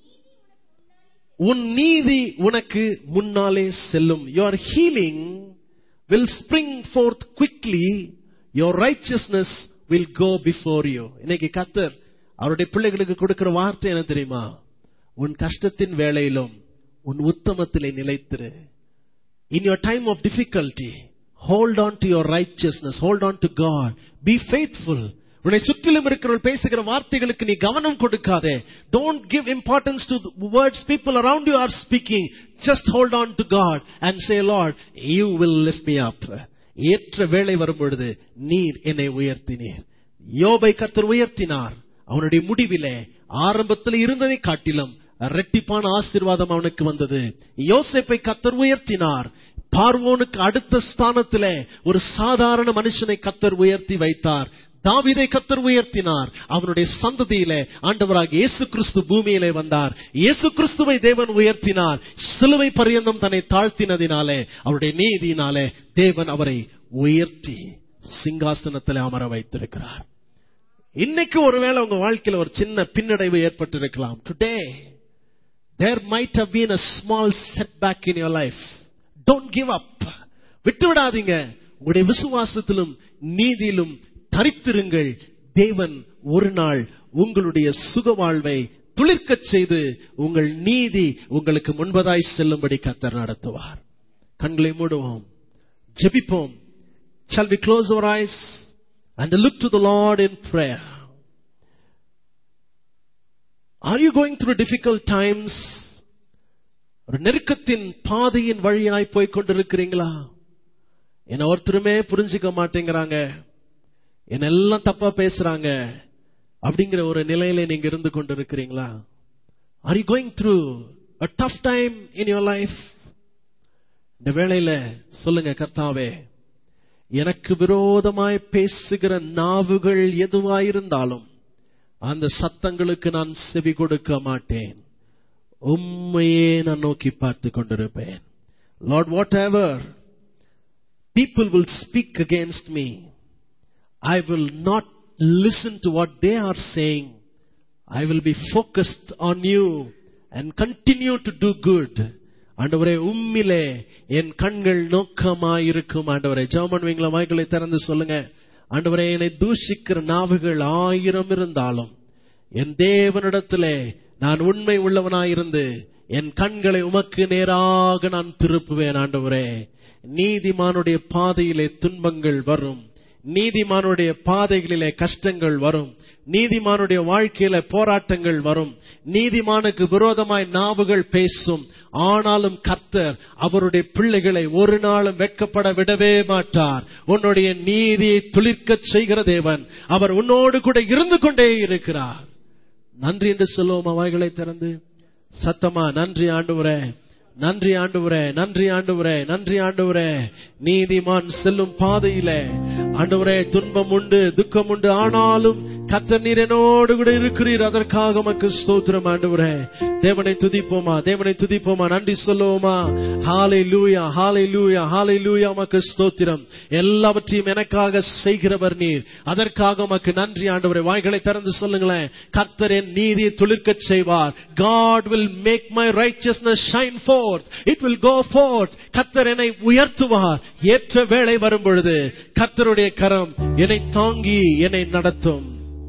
உன் நீதி உனக்கு முன்னாலே செல்லும். Your healing will spring forth quickly. Your righteousness will go before you. இன்னைக்கு கர்த்தர் அவருடைய பிள்ளைகளுக்கு கொடுக்கிற வார்த்தை என்ன தெரியுமா? உன் கஷ்டத்தின் வேளையிலும் உன் உத்தமத்திலே நிலைத்திரு. In your time of difficulty, hold on to your righteousness. Hold on to God. Be faithful. உன்னை சுற்றிலும் இருக்கிறவர்கள் பேசுகிற வார்த்தைகளுக்கு நீ கவனம் கொடுக்காதே. Don't give importance to the words people around you are speaking. Just hold on to God and say, Lord, you will lift me up. ஏற்ற வேளை வரும் பொழுது நீர் என்னை உயர்த்தினீர். யோபை கர்த்தர் உயர்த்தினார். அவனுடைய முடிவிலே ஆரம்பத்தில் இருந்ததை காட்டிலும் இரட்டிப்பான ஆசீர்வாதம் அவனுக்கு வந்தது. யோசேப்பை கர்த்தர் உயர்த்தினார். பார்வோனுக்கு அடுத்த ஸ்தானத்திலே ஒரு சாதாரண மனுஷனை கர்த்தர் உயர்த்தி வைத்தார். தாவீதை கர்த்தர் உயர்த்தினார். அவனுடைய சந்ததியிலே ஆண்டவராகிய இயேசு கிறிஸ்து பூமியிலே வந்தார். இயேசு கிறிஸ்துவை தேவன் உயர்த்தினார். சிலுவை பரியந்தம் தன்னை தாழ்த்தினதினாலே அவருடைய நீதியினாலே தேவன் அவரை உயர்த்தி சிங்காசனத்தில் அமர வைத்திருக்கிறார். இன்னைக்கு ஒருவேளை உங்க வாழ்க்கையில ஒரு சின்ன பின்னடைவு ஏற்பட்டிருக்கலாம். Today there might have been a small setback in your life. Don't give up. விட்டு விடாதீங்க. உங்களுடைய விசுவாசத்திலும் நீதியிலும் தரித்திருங்கள். தேவன் ஒரு நாள் உங்களுடைய சுகவாழ்வை துளிர்க்கச் செய்து உங்கள் நீதி உங்களுக்கு முன்பதாய் செல்லும்படி கர்த்தர் நடத்துவார். கண்களை மூடுவோம், ஜெபிப்போம். Shall we close our eyes and look to the Lord in prayer? Are you going through difficult times? ஒரு நெருக்கத்தின் பாதையின் வழியாய் போய் கொண்டிருக்கிறீங்களா? என்ன ஒருத்தருமே புரிஞ்சுக்க மாட்டேங்கிறாங்க, என்னெல்லாம் தப்பா பேசுறாங்க அப்படிங்கிற ஒரு நிலையில நீங்க இருந்து கொண்டிருக்கிறீங்களா? Are you going through a tough time in your life? இந்த வேளையில சொல்லுங்க, கர்த்தாவே, எனக்கு விரோதமாய் பேசுகிற நாவுகள் எதுவாயிருந்தாலும் அந்த சத்தங்களுக்கு நான் செவி கொடுக்க மாட்டேன். உம்மையே நான் நோக்கி பார்த்து கொண்டிருப்பேன். Lord, whatever people will speak against me, I will not listen to what they are saying. I will be focused on you and continue to do good. ஆண்டவரே, உம்மிலே என் கண்கள் நோக்கமாயிருக்கும். ஆண்டவரே, ஜெபம் பண்ணுவீங்களா? வாய்களை திறந்து சொல்லுங்க. ஆண்டவரே, என்னை தூஷிக்கிற நாவுகள் 1000 இருந்தாலும் என் தேவனிடத்திலே நான் உண்மை உள்ளவனாயிருந்து என் கண்களை உமக்கு நேராக நான் திருப்புவேன். ஆண்டவரே, நீதிமானுடைய பாதையிலே துன்பங்கள் வரும், நீதிமானுடைய பாதைகளிலே கஷ்டங்கள் வரும். நீதிமானுடைய வாழ்க்கையில போராட்டங்கள் வரும். நீதிமானுக்கு விரோதமாய் நாவுகள் பேசும். ஆனாலும் கர்த்தர் அவருடைய பிள்ளைகளை ஒரு நாளும் வெட்கப்பட விடவே மாட்டார். உன்னுடைய நீதியை துளிர்க்க செய்கிற தேவன். அவர் உன்னோடு கூட இருந்து கொண்டே இருக்கிறார். நன்றி என்று சொல்லுவோம் வாய்களை திறந்து சத்தமா. நன்றி ஆண்டவரே, நன்றி ஆண்டவரே, நன்றி ஆண்டவரே, நன்றி ஆண்டவரே. நீதிமான் செல்லும் பாதையில ஆண்டவரே துன்பம் உண்டு, துக்கம் உண்டு. ஆனாலும் கர்த்தர் நீர் என்னோடு கூட இருக்கிறீர். அதற்காக உமக்கு ஸ்தோத்திரம் ஆண்டவரே. தேவனை துதிப்போமா, தேவனை துதிப்போமா, நன்றி சொல்லுவோமா. ஹல்லேலூயா, ஹல்லேலூயா, ஹல்லேலூயா. உமக்கு ஸ்தோத்திரம். எல்லாவற்றையும் எனக்காக செய்கிறவர் நீர். அதற்காக உமக்கு நன்றி ஆண்டவரே. வாய்களை திறந்து சொல்லுங்களேன். கர்த்தர் என் நீதியை துளிர்க்க செய்வார். God will make my righteousness shine forth. It will go forth. கர்த்தர் என்னை உயர்த்துவார். ஏற்ற வேளை வரும் பொழுது கர்த்தருடைய கரம் என்னை தாங்கி என்னை நடத்தும்.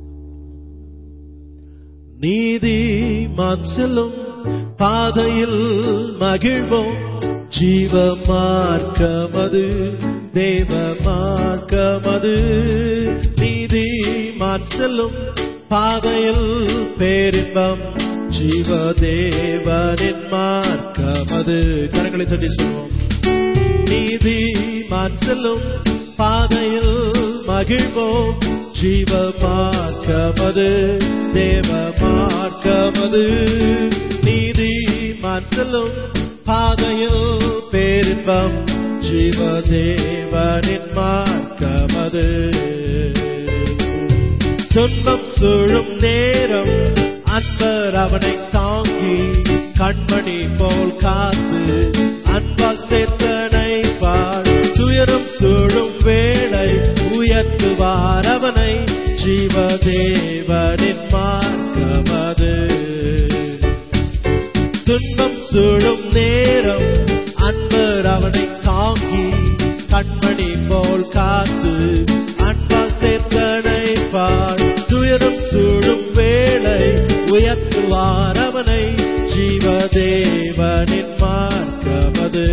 நீதிமான் செல்லும் பாதையில் மகிழ்வோம். ஜீவ மார்க்கமது, தேவ மார்க்கமது. நீதிமான் செல்லும் பாதையில் பேரின்பம். ஜீவ தேவனின் மார்க்கமது. கரங்களை சொல்லி சொல்வோம். நீதிமான் செல்லும் பாதையில் மகிழ்வோம். ஜீவ மார்க்கமது, தேவ மார்க்கமது. நீதிமான் செல்லும் பாதையில் பேரின்பம். ஜீவ தேவனின் மார்க்கமது. துன்பம் சூழும் நேரம் அன்பர் அவனை தாங்கி கண்மணி போல் காத்து அன்பால் சேர்த்தனைப்பார். துயரம் சூழும் வேளை உயர்த்துவார் அவனை. ஜீவ தேவனின் மார்க்கமது. துன்பம் சூழும் நேரம் அன்பர் அவனை தாங்கி கண்மணி போல் காத்து அன்பால் சேர்த்தனைப்பார். துயரம் சூழும் வேளை உயர்த்துவார் அவனை. ஜீவ தேவனின் மார்க்கமது.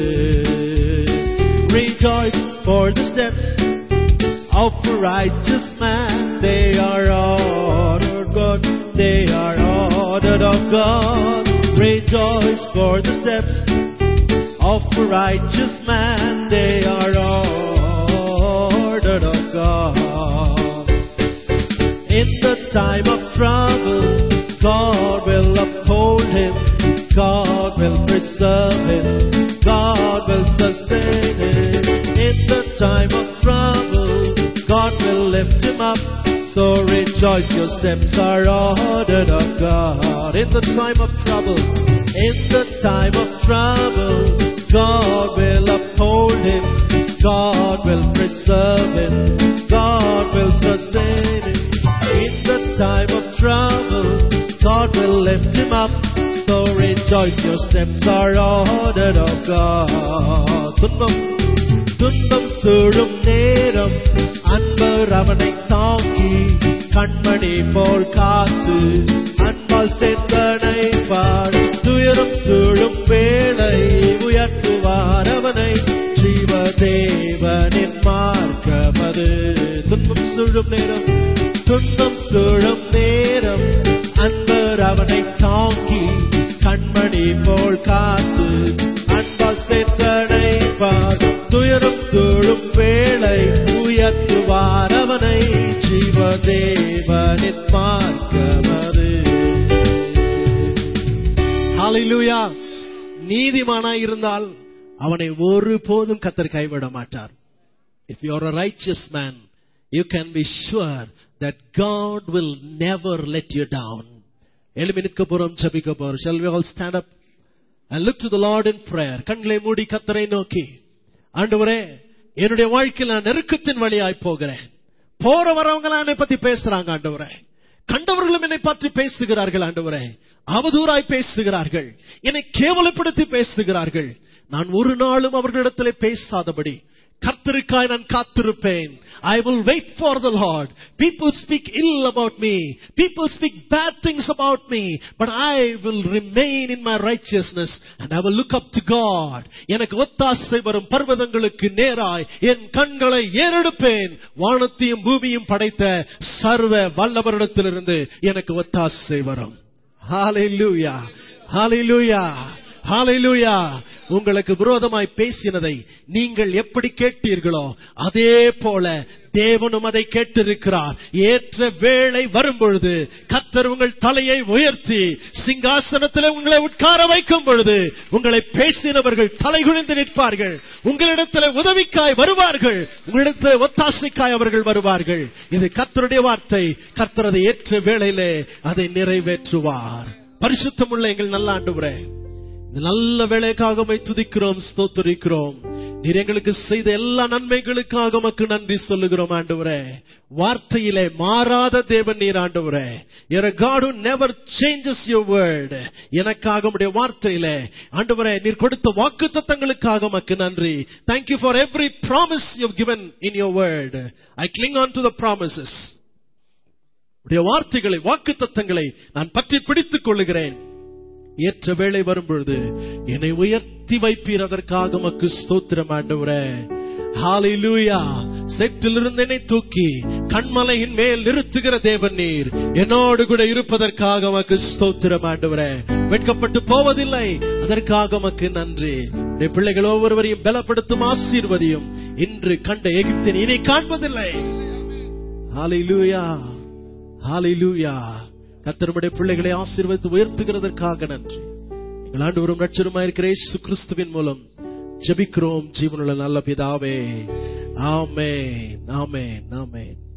Rejoice for the steps of a righteous man. They are ordered God. They are ordered of God. Rejoice for the steps of a righteous man. They are ordered of God. In the time of trouble, God will uphold him. God will preserve him. God will sustain him. In the time of trouble, God will lift him up. So rejoice, your steps are ordered of God. In the time of trouble, in the time of trouble, God will uphold him. God will preserve him. God will sustain him. In the time of trouble, God will lift him up. So rejoice, your steps are ordered of God. துன்பம் சூழும் நேரம் அன்பர் அவனை தாங்கி கண்மணி போல் காத்து அன்பால் சேர்த்தனைப்பார். துயரம் சூழும் வேளை உயர்த்துவார் அவனை. ஜீவ தேவனின் மார்க்கமது. துன்பம் சூழும் நேரம், துன்பம் சூழும் நேரம் அன்பர் அவனை தாங்கி கண்மணி போல் காத்து அன்பால் சேர்த்தனைப்பார். துயரம் சூழும் வேளை உயர்த்துவார் அவனை. ஜீவ தேவனின் மார்க்கமது. ஹல்லேலூயா. நீதிமானாய் இருந்தால் அவனை ஒருபோதும் கர்த்தர் கைவிட மாட்டார். If you are a righteous man, you can be sure that God will never let you down. எழும்பி நிற்க போறோம், ஜெபிக்க போறோம். Shall we all stand up and look to the Lord in prayer? கண்களை மூடி கர்த்தரை நோக்கி, ஆண்டவரே, என்னுடைய வாழ்க்கையில் நான் நெருக்கத்தின் வழியாய் போகிறேன். போற வரவங்க என்னை பத்தி பேசுறாங்க ஆண்டவரே. கண்டவர்களும் என்னை பற்றி பேசுகிறார்கள் ஆண்டவரே. அவதூறாய் பேசுகிறார்கள், என்னை கேவலப்படுத்தி பேசுகிறார்கள். நான் ஒரு நாளும் அவர்களிடத்திலே பேசாதபடி கர்த்தருக்காய் நான் காத்திருப்பேன். I will wait for the Lord. People speak ill about me. People speak bad things about me. But I will remain in my righteousness and I will look up to God. எனக்கு ஒத்தாசை வரும் பர்வதங்களுக்கு நேராய் என் கண்களை ஏறெடுப்பேன். வானத்தையும் பூமியும் படைத்த சர்வ வல்லவரிடத்திலிருந்து எனக்கு ஒத்தாசை வரும். ஹalleluya, ஹalleluya, ஹalleluya. உங்களுக்கு விரோதமாய் பேசினதை நீங்கள் எப்படி கேட்டீர்களோ அதே போல தேவனும் அதை கேட்டிருக்கிறார். ஏற்ற வேளை வரும்பொழுது கர்த்தர் உங்கள் தலையை உயர்த்தி சிங்காசனத்தில் உங்களை உட்கார வைக்கும் பொழுது உங்களை பேசினவர்கள் தலைகுனிந்து நிற்பார்கள். உங்களிடத்தில் உதவிக்காய் வருவார்கள். உங்களிடத்தில் ஒத்தாசைக்காய் அவர்கள் வருவார்கள். இது கர்த்தருடைய வார்த்தை. கர்த்தர் அதை ஏற்ற வேளையிலே அதை நிறைவேற்றுவார். பரிசுத்தமுள்ள எங்கள் நல்ல ஆண்டவரே, இந்த நல்ல வேளைக்காக உம்மை துதிக்கிறோம், ஸ்தோத்திரிக்கிறோம். நீர் எங்களுக்கு செய்த எல்லா நன்மைகளுக்காக உமக்கு நன்றி சொல்லுகிறோம் ஆண்டவரே. வார்த்தையிலே மாறாத தேவன் நீர் ஆண்டவரே. You're a God who never changes your word. எனக்காக உம்முடைய வார்த்தையிலே ஆண்டவரே நீர் கொடுத்த வாக்குத்தத்தங்களுக்காக உமக்கு நன்றி. Thank you for every promise you've given in your word. I cling on to the promises. உம்முடைய வார்த்தைகளை, வாக்குத்தத்தங்களை நான் பற்றி பிடித்துக் கொள்ளுகிறேன். ஏற்ற வேளை வரும்பொழுது என்னை உயர்த்தி வைப்பீர். அதற்காக உமக்கு ஸ்தோத்திரம் ஆண்டவரே. ஹalleluya. சேற்றிலிருந்து என்னை தூக்கி கண்மலையின் மேல் நிறுத்துகிற தேவன் நீர். என்னோடு கூட இருப்பதற்காக உமக்கு ஸ்தோத்திரம் ஆண்டவரே. வெட்கப்பட்டு போவதில்லை. அதற்காக உமக்கு நன்றி. என் பிள்ளைகள் ஒவ்வொருவரையும் பலப்படுத்தும், ஆசீர்வதியும். இன்று கண்ட எகிப்தின் இனி காண்பதில்லை. ஹalleluya, ஹalleluya. கர்த்தருடைய பிள்ளைகளை ஆசீர்வதித்து உயர்த்துகிறதற்காக நன்றி. எங்கள் ஆண்டவரும் இரட்சகருமாயிருக்கிற இயேசு கிறிஸ்துவின் மூலம் ஜெபிக்கிறோம் ஜீவனுள்ள நல்ல பிதாவே. ஆமென், ஆமென், ஆமென்.